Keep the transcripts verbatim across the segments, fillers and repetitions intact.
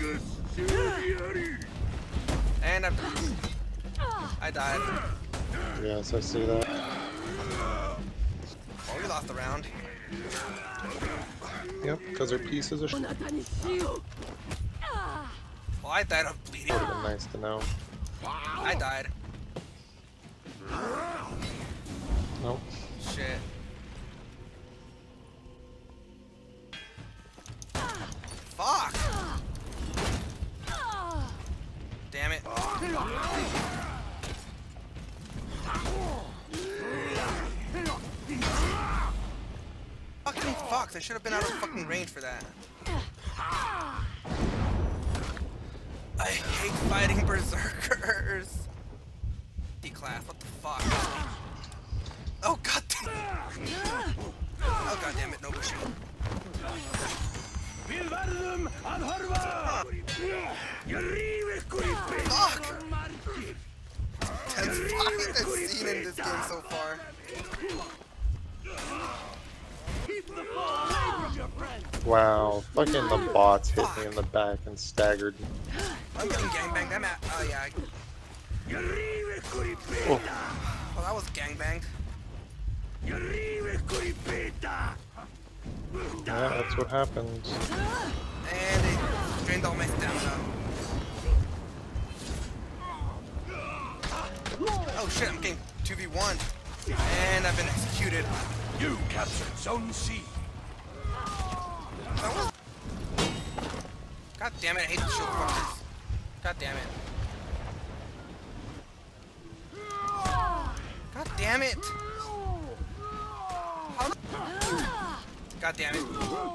And I, I died. Yes, I see that. Oh, we lost the round. Yep, because they're pieces of shit. Well, I died of bleeding. Would have been nice to know. I died. Nope. Shit. Fuck! Damn it. Fucking fuck, they should have been out of fucking range for that. I hate fighting berserkers. D-class, what the fuck? Oh god damn. Oh god damn it, no bullshit. Fuck! That's fucking that scene in this game so far. Wow, fucking the bots hit me in the back and staggered. I'm getting gangbanged. I'm at. Oh yeah. Oh. Well, that was gangbanged. Yeah, that's what happens. And it drained all my stamina. Oh shit, I'm getting two v one. And I've been executed. You captured Zone C. That was... God damn it, I hate the shield fuckers. God damn it. God damn it! How... God damn it.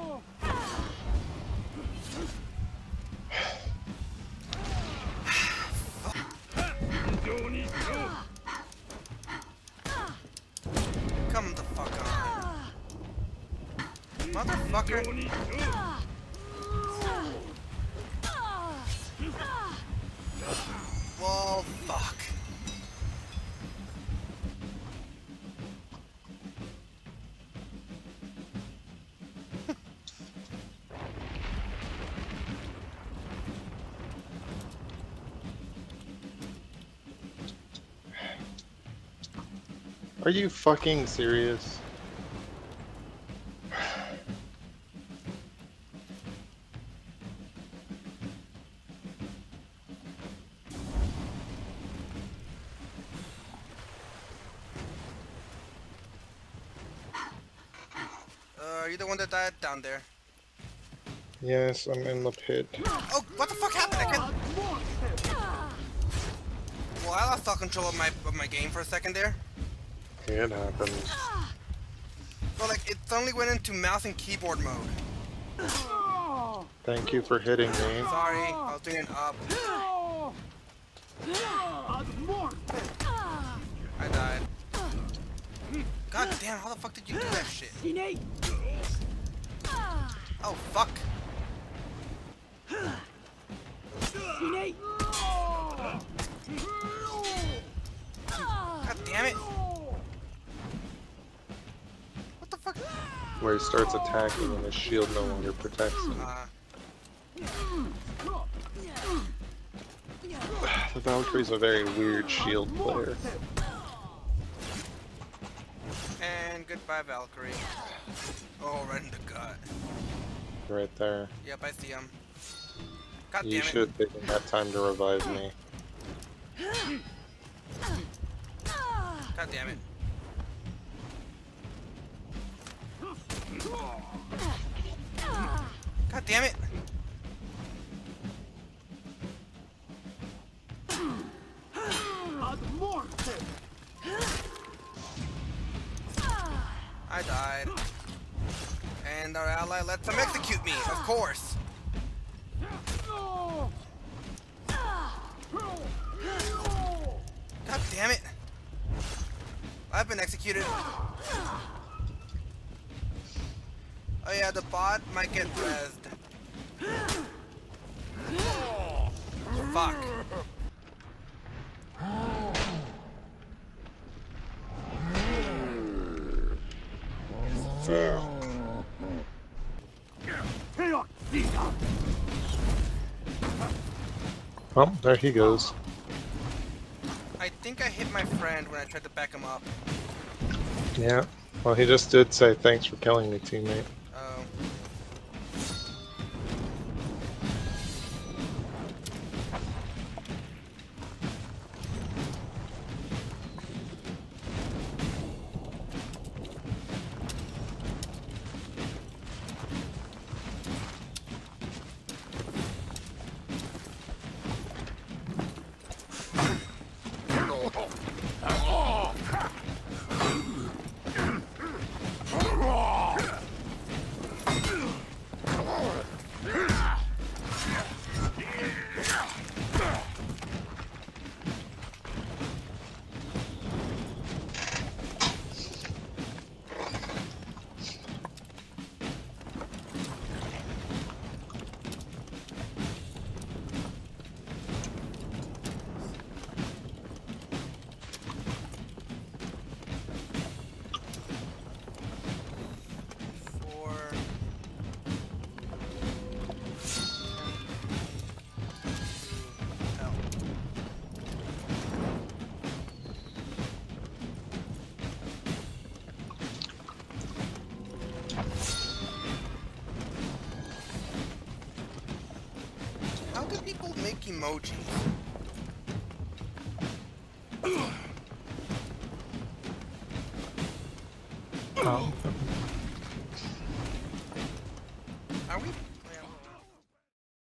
Come the fuck on. Motherfucker. Well, fuck. Are you fucking serious? Uh, are you the one that died down there? Yes, I'm in the pit. Oh, what the fuck happened? I can't... Well, I lost all control of my of my game for a second there. It happens. So like, it suddenly went into mouse and keyboard mode. Thank you for hitting me. Sorry, I was doing an up. I died. God damn, how the fuck did you do that shit? Oh, fuck. God damn it. What the fuck? Where he starts attacking and his shield no longer protects him. Uh, The Valkyrie's a very weird shield player. and goodbye, Valkyrie. Oh, right in the gut. Right there. Yep, I see him. God damn You it. should have taken that time to revive me. God damn it. God damn it. I died. And our ally lets them execute me, of course. God damn it. I've been executed. Oh yeah, the bot might get rezzed. Fuck. Oh, there he goes. I think I hit my friend when I tried to back him up. Yeah. Well, he just did say thanks for killing me, teammate. Oh. How do people make emojis?